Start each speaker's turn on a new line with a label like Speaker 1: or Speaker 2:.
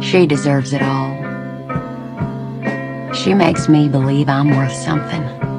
Speaker 1: She deserves it all. She makes me believe I'm worth something.